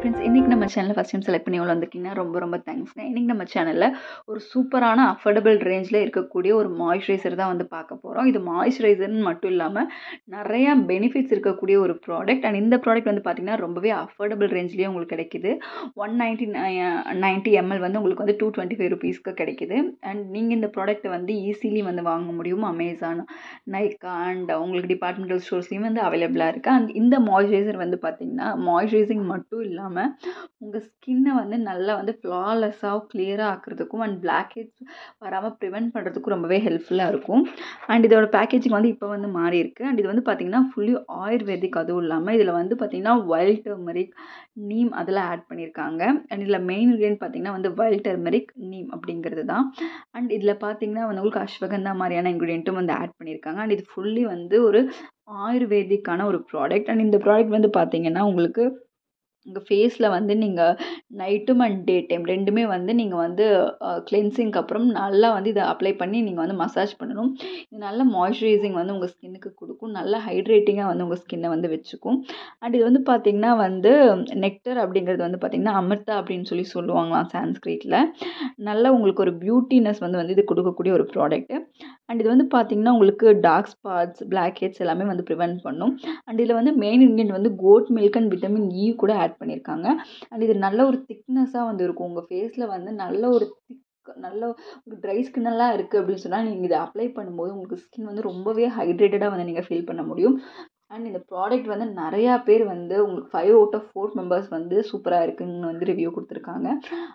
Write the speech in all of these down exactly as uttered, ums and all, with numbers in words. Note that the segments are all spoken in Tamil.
ஃப்ரெண்ட்ஸ், இன்னைக்கு நம்ம சேனலை ஃபஸ்ட் டைம் செலக்ட் பண்ணி எவ்வளோ வந்திருக்கீங்கன்னா ரொம்ப ரொம்ப தேங்க்ஸ்ங்க. இன்னைக்கு நம்ம சேனலில் ஒரு சூப்பரான அஃபோர்டபுள் ரேஞ்சில் இருக்கக்கூடிய ஒரு மாய்ஸ்சரைசர் தான் வந்து பார்க்க போகிறோம். இது மாய்ஸ்சரைசர்னு மட்டும் இல்லாமல் நிறையா பெனிஃபிட்ஸ் இருக்கக்கூடிய ஒரு ப்ராடக்ட். அண்ட் இந்த ப்ராடக்ட் வந்து பார்த்திங்கன்னா ரொம்பவே அஃபோர்டபுள் ரேஞ்ச்லேயே உங்களுக்கு கிடைக்குது. ஒன் நைன்ட்டி நைன்ட்டி எம்எல் வந்து உங்களுக்கு வந்து டூ டுவெண்ட்டி ஃபைவ் ருபீஸ்க்கு கிடைக்குது. அண்ட் நீங்கள் இந்த ப்ராடக்ட்டை வந்து ஈஸிலி வந்து வாங்க முடியும். அமேசான், நைக்கா அண்ட் உங்களுக்கு டிபார்ட்மெண்டல் ஸ்டோர்ஸ்லேயும் வந்து அவைலபிளாக இருக்குது. அண்ட் இந்த மாய்ஸ்சரைசர் வந்து பார்த்திங்கன்னா மாய்ஸ்சரைசிங் மட்டும் இல்லாமல் உங்கள் ஸ்கின்னை வந்து நல்லா வந்து ஃப்ளாலெஸ்ஸாக கிளியராக ஆக்கிறதுக்கும் அண்ட் பிளாக் ஹெட்ஸ் வராமல் ப்ரிவென்ட் பண்ணுறதுக்கும் ரொம்பவே ஹெல்ப்ஃபுல்லாக இருக்கும். அண்ட் இதோட பேக்கேஜிங் வந்து இப்போ வந்து மாறி இருக்குது. அண்ட் இது வந்து பார்த்திங்கன்னா ஃபுல்லி ஆயுர்வேதிக். அதுவும் இல்லாமல் இதில் வந்து பார்த்திங்கன்னா வைல்ட் டர்மரிக், நீம் அதெல்லாம் ஆட் பண்ணியிருக்காங்க. அண்ட் இதில் மெயின் இன்க்ரீடியன்ட் பார்த்திங்கன்னா வந்து வைல்ட் டர்மரிக், நீம் அப்படிங்கிறது தான். அண்ட் இதில் பார்த்திங்கன்னா வந்து உங்களுக்கு அஸ்வகந்தா மாதிரியான இன்க்ரீடியண்ட்டும் வந்து ஆட் பண்ணியிருக்காங்க. அண்ட் இது ஃபுல்லி வந்து ஒரு ஆயுர்வேதிக்கான ஒரு ப்ராடக்ட். அண்ட் இந்த ப்ராடக்ட் வந்து பார்த்திங்கன்னா உங்களுக்கு உங்கள் ஃபேஸில் வந்து நீங்கள் நைட்டும் அண்ட் டே டைம் ரெண்டுமே வந்து நீங்கள் வந்து கிளென்சிங்க்கு அப்புறம் நல்லா வந்து இதை அப்ளை பண்ணி நீங்கள் வந்து மசாஜ் பண்ணணும். இது நல்ல மாய்ஸ்சரைசிங் வந்து உங்கள் ஸ்கின்னுக்கு கொடுக்கும். நல்ல ஹைட்ரேட்டிங்காக வந்து உங்கள் ஸ்கின்னை வந்து வச்சுக்கும். அண்ட் இது வந்து பார்த்திங்கன்னா வந்து நெக்டர் அப்படிங்கிறது வந்து பார்த்திங்கன்னா அமிர்தா அப்படின்னு சொல்லி சொல்லுவாங்களாம் சான்ஸ்கிரிட்டில். நல்ல உங்களுக்கு ஒரு பியூட்டினஸ் வந்து வந்து இது கொடுக்கக்கூடிய ஒரு ப்ராடக்ட்டு. அண்ட் இது வந்து பார்த்திங்கன்னா உங்களுக்கு டார்க் ஸ்பாட்ஸ், பிளாக் ஹெட்ஸ் எல்லாமே வந்து ப்ரிவென்ட் பண்ணும். அண்ட் இதில் வந்து மெயின் இன்க்ரீடியன்ட் வந்து goat milk and vitamin E கூட ஆட் பண்ணியிருக்காங்க. அண்ட் இது நல்ல ஒரு திக்னஸாக வந்து இருக்கும். உங்கள் ஃபேஸில் வந்து நல்ல ஒரு திக் நல்ல ஒரு ட்ரை ஸ்கின்னெல்லாம் இருக்குது அப்படின்னு சொன்னால் நீங்கள் இதை அப்ளை பண்ணும்போது உங்களுக்கு ஸ்கின் வந்து ரொம்பவே ஹைட்ரேட்டடாக வந்து நீங்கள் ஃபீல் பண்ண முடியும். அண்ட் இந்த ப்ராடக்ட் வந்து நிறையா பேர் வந்து உங்களுக்கு five out of four members வந்து சூப்பராக இருக்குதுன்னு வந்து ரிவ்யூ கொடுத்துருக்காங்க.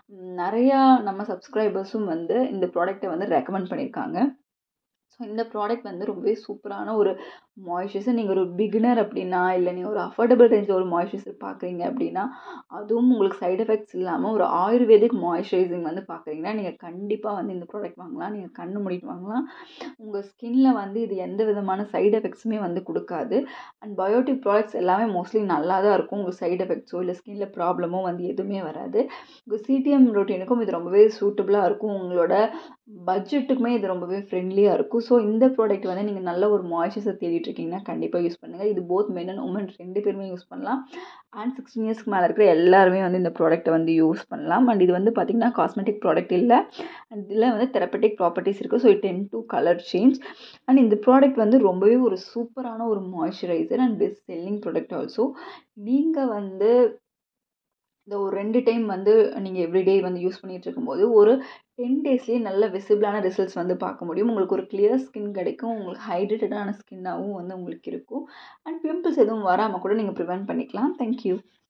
நிறையா நம்ம சப்ஸ்கிரைபர்ஸும் வந்து இந்த ப்ராடக்ட்டை வந்து ரெக்கமெண்ட் பண்ணியிருக்காங்க. ஸோ இந்த ப்ராடக்ட் வந்து ரொம்பவே சூப்பரான ஒரு மாய்ஸ்சரைசர். நீங்கள் ஒரு பிகினர் அப்படின்னா, இல்லை நீங்கள் ஒரு அஃபோர்டபுள் ரேஞ்சில் ஒரு மாய்ஸ்சரைசர் பார்க்குறீங்க அப்படின்னா, அதுவும் உங்களுக்கு சைட் எஃபெக்ட்ஸ் இல்லாமல் ஒரு ஆயுர்வேதிக் மாய்ஸ்சரைசிங் வந்து பார்க்குறீங்கன்னா நீங்கள் கண்டிப்பாக வந்து இந்த ப்ராடக்ட் வாங்கலாம். நீங்கள் கண்ணு மூடிட்டு வாங்கலாம். உங்கள் ஸ்கின்னில் வந்து இது எந்த விதமான சைட் எஃபெக்ட்ஸுமே வந்து கொடுக்காது. அண்ட் பயோட்டிக் ப்ராடக்ட்ஸ் எல்லாமே மோஸ்ட்லி நல்லா தான் இருக்கும். உங்களுக்கு சைட் எஃபெக்ட்ஸோ இல்லை ஸ்கின்னில் ப்ராப்ளமோ வந்து எதுவுமே வராது. உங்கள் சிடிஎம் ரொட்டீனுக்கும் இது ரொம்பவே சூட்டபுளாக இருக்கும். உங்களோட பட்ஜெட்டுக்குமே இது ரொம்பவே ஃப்ரெண்ட்லியாக இருக்கும். ஸோ இந்த ப்ராடக்ட் வந்து நீங்கள் நல்ல ஒரு மாய்ஸ்சரைசர் தேடிட்டு இருக்கீங்கன்னா கண்டிப்பாக யூஸ் பண்ணுங்கள். இது போத் மென் அண்ட் உமன் ரெண்டு பேருமே யூஸ் பண்ணலாம். அண்ட் சிக்ஸ்டீன் இயர்ஸ்க்கு மேலே இருக்கிற எல்லாருமே வந்து இந்த ப்ராடக்ட்டை வந்து யூஸ் பண்ணலாம். அண்ட் இது வந்து பார்த்திங்கன்னா காஸ்மெட்டிக் ப்ராடக்ட் இல்லை. அண்ட் இதில் வந்து தெரப்பட்டிக் ப்ராப்பர்ட்டிஸ் இருக்குது. So it tend to colour change. And இந்த ப்ராடக்ட் வந்து ரொம்பவே ஒரு சூப்பரான ஒரு moisturiser and best selling product also. நீங்கள் வந்து இந்த ஒரு ரெண்டு டைம் வந்து நீங்கள் எவ்ரிடே வந்து யூஸ் பண்ணிகிட்டு இருக்கும்போது ஒரு டென் டேஸ்லேயே நல்ல விசிபிளான ரிசல்ட்ஸ் வந்து பார்க்க முடியும். உங்களுக்கு ஒரு கிளியர் ஸ்கின் கிடைக்கும். உங்களுக்கு ஹைட்ரேட்டடான ஸ்கின்னாகவும் வந்து உங்களுக்கு இருக்கும். அண்ட் பிம்பிள்ஸ் எதுவும் வராமல் கூட நீங்கள் ப்ரிவென்ட் பண்ணிக்கலாம். தேங்க்யூ.